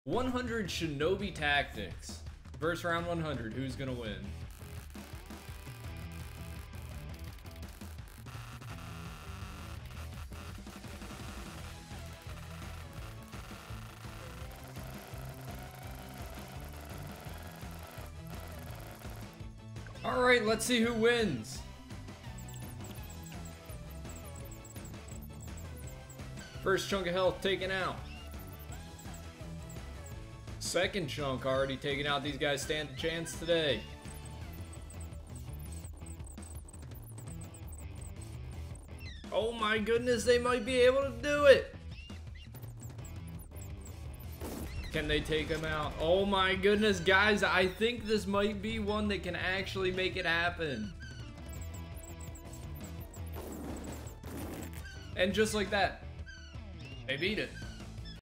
100 Shinobi tactics. First round 100. Who's gonna win? Alright, let's see who wins. First chunk of health taken out. Second chunk already taken out. These guys stand a chance today. Oh my goodness, they might be able to do it. Can they take him out? Oh my goodness, guys, I think this might be one that can actually make it happen. And just like that, they beat it.